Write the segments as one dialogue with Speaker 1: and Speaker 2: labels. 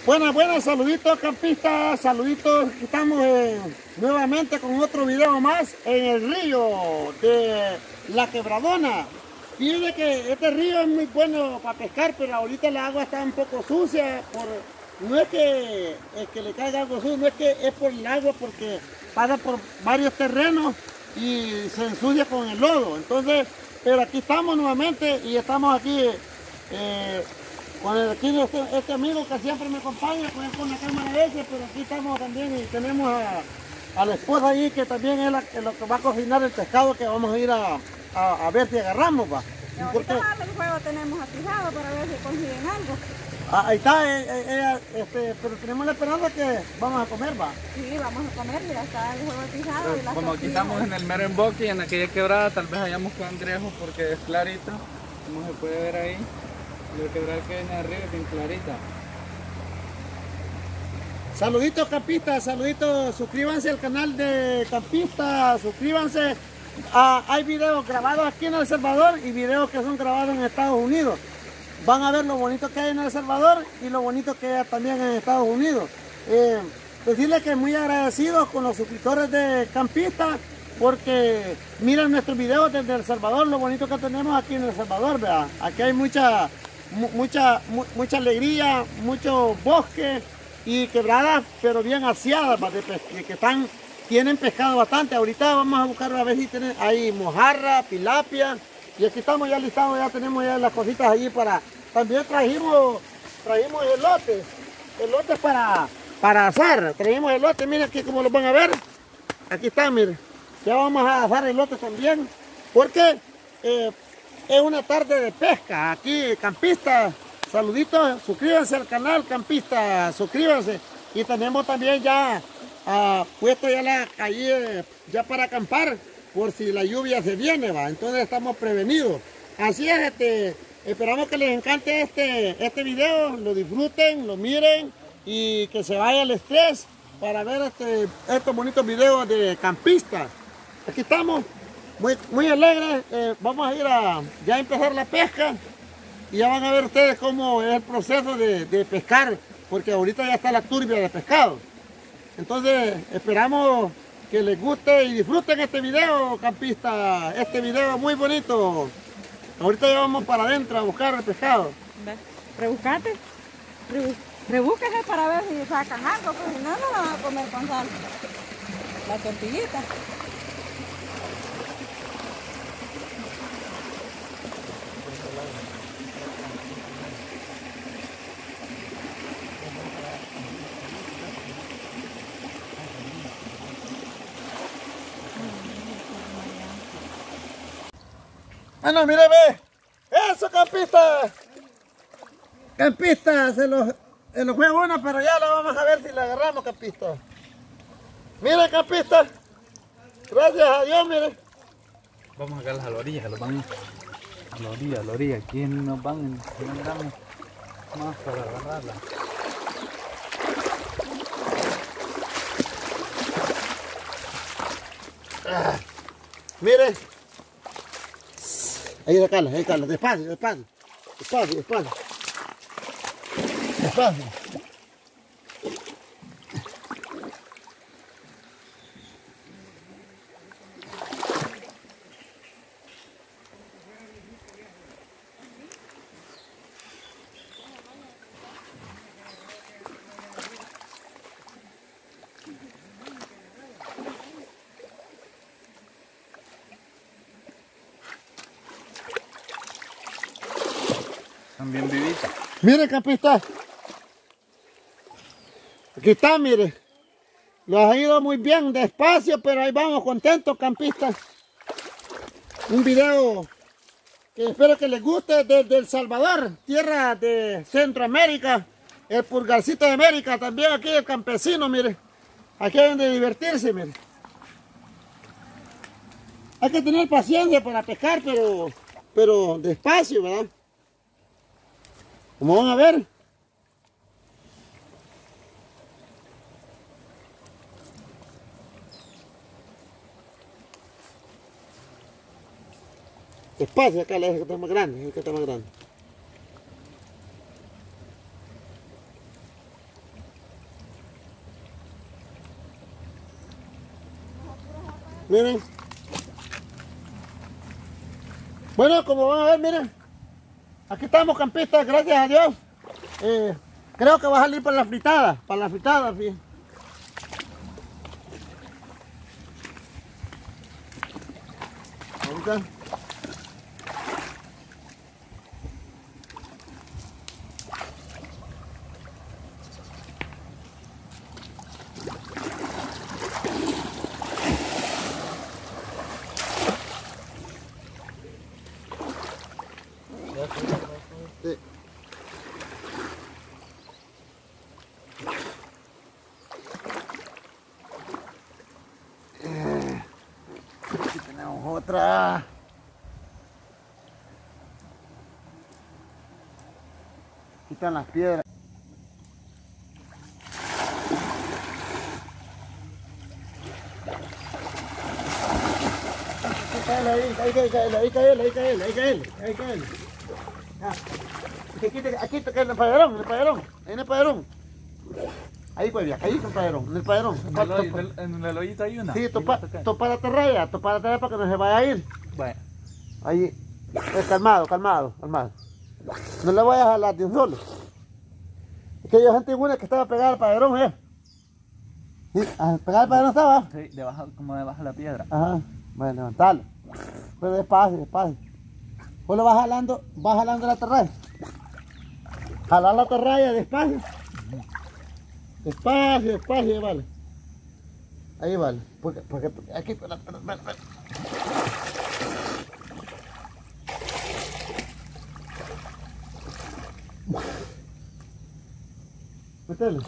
Speaker 1: Buenas, saluditos campistas, saluditos. Estamos nuevamente con otro video más en el río de La Quebradona. Fíjense que este río es muy bueno para pescar, pero ahorita la agua está un poco sucia. No es que le caiga algo sucio, no es que es por el agua, porque pasa por varios terrenos y se ensucia con el lodo. Entonces, pero aquí estamos nuevamente y estamos aquí con este amigo que siempre me acompaña con la cámara de ese, pero aquí estamos también y tenemos a la esposa ahí que también es lo que va a cocinar el pescado que vamos a ir a ver si agarramos, va.
Speaker 2: Ahorita el juego tenemos atizado para ver si consiguen algo.
Speaker 1: Ahí está, pero tenemos la esperanza que vamos a comer, va.
Speaker 2: Sí, vamos a comer, ya está el juego atizado. Y
Speaker 3: como aquí estamos en el mero emboque y en aquella quebrada, tal vez hayamos cangrejos porque es clarito, como se puede ver ahí. La quebrada que viene arriba es bien clarita.
Speaker 1: Saluditos campistas, saluditos, suscríbanse al canal de campistas, suscríbanse. Hay videos grabados aquí en El Salvador y videos que son grabados en Estados Unidos. Van a ver lo bonito que hay en El Salvador y lo bonito que hay también en Estados Unidos. Decirles que muy agradecidos con los suscriptores de campistas porque miren nuestros videos desde El Salvador, lo bonito que tenemos aquí en El Salvador, ¿verdad? Aquí hay mucha alegría, mucho bosque y quebradas, pero bien aseadas, tienen pescado bastante. Ahorita vamos a buscar a ver si hay mojarra, tilapia, y aquí estamos ya listados, ya tenemos ya las cositas allí para. También trajimos elotes para asar. Trajimos elotes, miren aquí como los van a ver. Aquí están, miren. Ya vamos a asar elotes también, porque es una tarde de pesca. Aquí, campistas, saluditos, suscríbanse al canal, campistas, suscríbanse. Y tenemos también ya puesto ya allí ya para acampar, por si la lluvia se viene, va. Entonces estamos prevenidos. Así es, esperamos que les encante este video, lo disfruten, lo miren y que se vaya el estrés para ver estos bonitos videos de campistas. Aquí estamos. Muy alegre, vamos a ir ya a empezar la pesca y ya van a ver ustedes cómo es el proceso de pescar, porque ahorita ya está la turbia de pescado. Entonces esperamos que les guste y disfruten este video, campistas, este video muy bonito. Ahorita ya vamos para adentro a buscar el pescado.
Speaker 2: Rebúscate, rebúsquese para ver si sacan algo, porque si no, no van a comer con sal. La tortillita.
Speaker 1: Bueno, mire, ve. Eso, campistas. Campistas, se los fue uno, pero ya lo vamos a ver si la agarramos, campistas. Mire, campistas. Gracias a Dios, mire.
Speaker 3: Vamos a sacarlas a la orilla, los van a la orilla. Aquí nos van, no andamos más para agarrarla.
Speaker 1: Mire. Ahí sacarla, despacio.
Speaker 3: Están bien vivitas.
Speaker 1: Mire, campistas. Aquí está, mire. Los ha ido muy bien, despacio, pero ahí vamos, contentos, campistas. Un video que espero que les guste desde El Salvador, tierra de Centroamérica, el pulgarcito de América, también aquí el campesino, mire. Aquí hay donde divertirse, mire. Hay que tener paciencia para pescar, pero despacio, ¿verdad? Como van a ver. Despacio, acá la dejo que está más grande, Miren. Bueno, como van a ver, miren. Aquí estamos, campistas, gracias a Dios. Creo que va a salir para la fritada. Para la fritada, fíjense. Ahorita. Sí. Aquí tenemos otra. Aquí están las piedras. Ahí cae. Aquí te cae el padrón, ahí en el padrón. Ahí pues, ahí está el padrón, en el padrón.
Speaker 3: En el hoyito hay una.
Speaker 1: Sí, topa la atarraya para que no se vaya a ir.
Speaker 3: Bueno.
Speaker 1: Ahí, calmado. No le vayas a jalar de un solo. Es que hay gente buena que estaba pegada al padrón, Sí, pegada al padrón estaba.
Speaker 3: Sí, como debajo de la piedra.
Speaker 1: Ajá, bueno, levantalo. Pero despacio. Vos lo vas jalando la atarraya. Jalar la atarraya despacio. Despacio, vale. Ahí vale. Porque aquí, espera. Métele.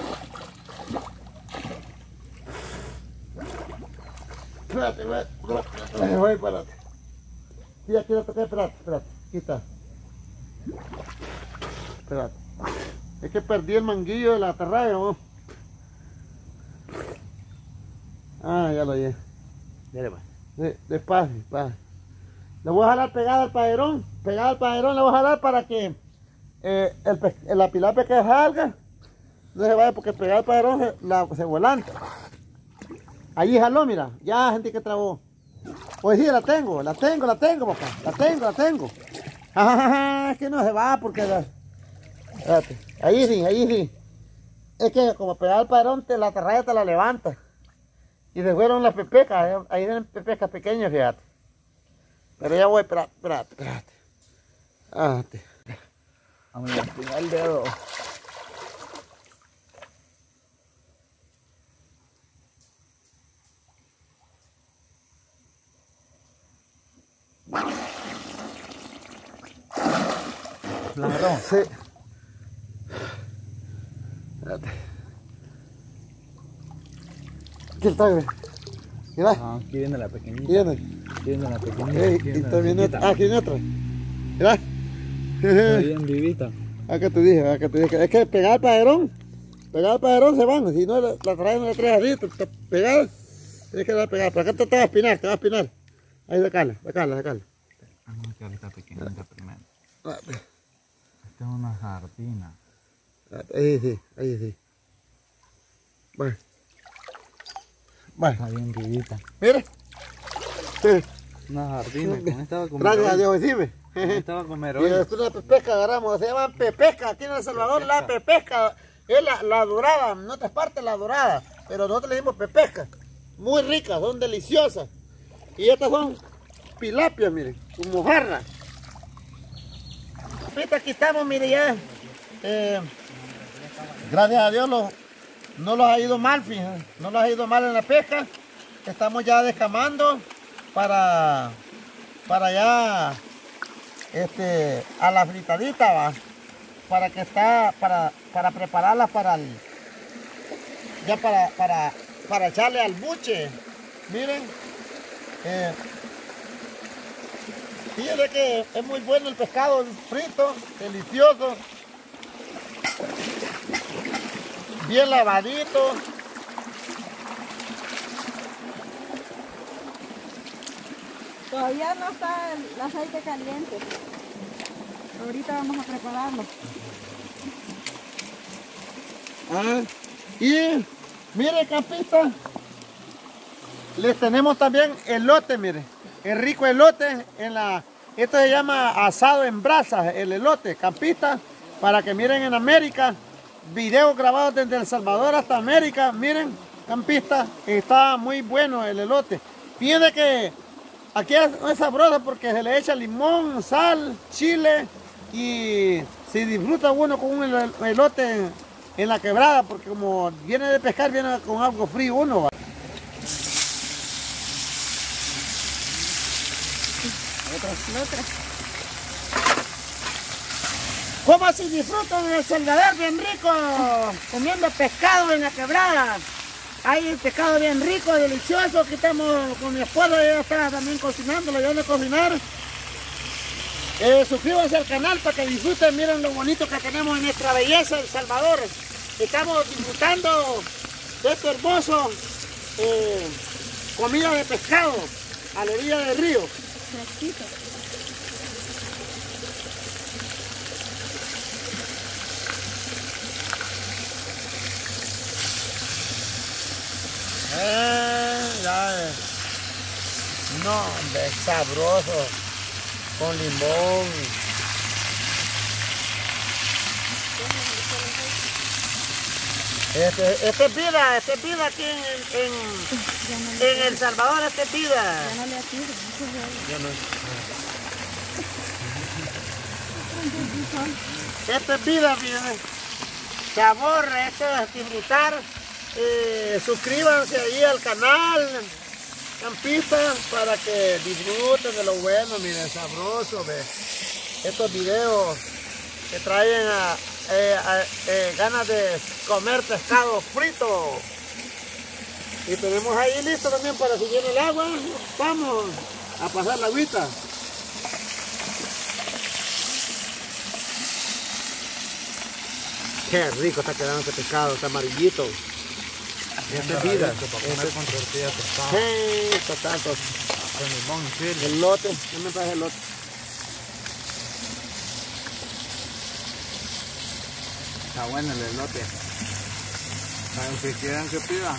Speaker 1: Espérate. Voy, espérate. Sí, aquí lo toqué, espérate. Aquí está. Espérate. Es que perdí el manguillo de la atarraya, ¿no? Ah, ya lo llevé. Despacio. Le voy a jalar pegada al padrón. Le voy a jalar para que la pilapia que salga no se vaya, porque pegada al padrón se volanta. Allí jaló, mira. Ya, gente que trabó. Pues sí, la tengo, papá. La tengo. Es que no se va porque... Espérate. Ahí sí. Es que como pegar al padrón, la atarraya te la levanta. Y se fueron las pepecas. Ahí vienen pepecas pequeñas, fíjate. Pero ya voy, espérate.
Speaker 3: Vamos a lastimar el dedo.
Speaker 1: Ladrón. Sí. Espérate. Aquí está, güey. Mira.
Speaker 3: Aquí viene la pequeñita.
Speaker 1: Aquí viene
Speaker 3: la pequeñita.
Speaker 1: Aquí viene otra. Aquí viene otra. Mira.
Speaker 3: Está bien vivita.
Speaker 1: Acá te dije. Es que pegar al padrón se van. Si no, la traen, no la traes así. Pegar. Tienes que dar pegar. Pero acá te va a espinar. Ahí, sacala.
Speaker 3: Vamos a quitar esta pequeñita primero. Esta es una jardina.
Speaker 1: Ahí sí. Bueno.
Speaker 3: Está bien vivita.
Speaker 1: Mira.
Speaker 3: Una jardina. Con esta va a comer.
Speaker 1: Gracias a Dios, decime.
Speaker 3: Esta va a comer
Speaker 1: Y
Speaker 3: hoy.
Speaker 1: es una pepesca agarramos. Se llaman pepesca. Aquí en El Salvador la pepesca es la dorada. En otras partes la dorada. Pero nosotros le decimos pepesca. Muy ricas, son deliciosas. Y estas son pilapias, miren. Con mojarra. Ahorita aquí estamos, mire ya. Gracias a Dios no los ha ido mal, fíjense. No los ha ido mal en la pesca. Estamos ya descamando para ya a la fritadita, va. Para prepararla para echarle al buche. Miren. Fíjense que es muy bueno el pescado frito, delicioso, bien lavadito.
Speaker 2: Todavía no está el aceite caliente. Ahorita vamos a prepararlo.
Speaker 1: Y mire, campista, Les tenemos también elote, mire. El rico elote esto se llama asado en brasas, el elote, campista, para que miren en América, videos grabados desde El Salvador hasta América, miren, campista, está muy bueno el elote. Fíjense que aquí es sabroso porque se le echa limón, sal, chile y se disfruta uno con un elote en la quebrada, porque como viene de pescar, viene con algo frío uno. ¿Cómo así disfrutan el Salvador bien rico? Comiendo pescado en la quebrada. Hay pescado bien rico, delicioso. Aquí estamos con mi esposa, ella está también cocinando, le ayuda a cocinar. Suscríbanse al canal para que disfruten, miren lo bonito que tenemos en nuestra belleza El Salvador. Estamos disfrutando de este hermoso comida de pescado a la orilla del río.
Speaker 2: Fresquito.
Speaker 1: No, hombre, es sabroso, con limón. Este es vida aquí en El Salvador, este es vida.
Speaker 2: Ya no le atiro.
Speaker 1: Ya no. Este es vida, fíjense. Sabor, esto es disfrutar. Suscríbanse ahí al canal, campistas, para que disfruten de lo bueno, miren, sabroso, ve. Estos videos que traen ganas de comer pescado frito. Y tenemos ahí listo también para si viene el agua, vamos a pasar la agüita. Qué rico está quedando este pescado, está amarillito. Esta es vida.
Speaker 3: Con tortilla tostada.
Speaker 1: Sí, total.
Speaker 3: Con limón, chile.
Speaker 1: Elote, no me traje elote.
Speaker 3: Está bueno el elote. Aunque quieran que pida,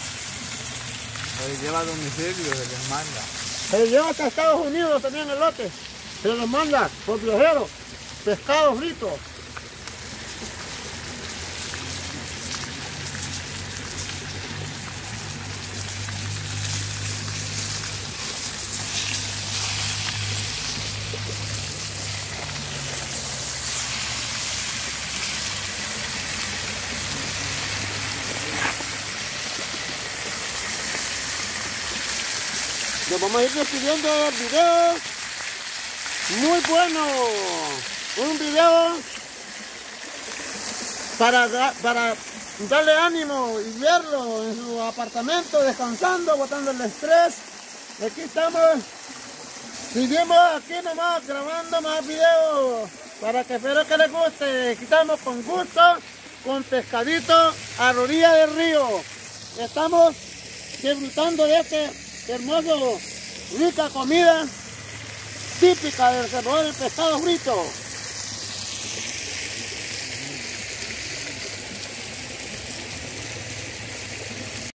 Speaker 3: se lleva a domicilio, se les manda.
Speaker 1: Se lleva hasta Estados Unidos también elote. Se los manda por viajero. Pescado frito. Nos vamos a ir despidiendo del video. Muy bueno. Un video para darle ánimo y verlo en su apartamento, descansando, botando el estrés. Aquí estamos. Seguimos aquí nomás grabando más videos para que espero que les guste. Aquí estamos con gusto, con pescadito a la orilla del río. Estamos disfrutando de este hermoso, rica comida típica del Salvador, el pescado frito.